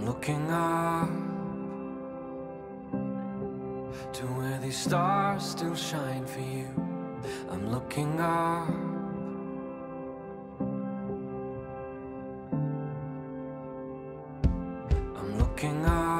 looking up to where these stars still shine for you. I'm looking up. I'm looking up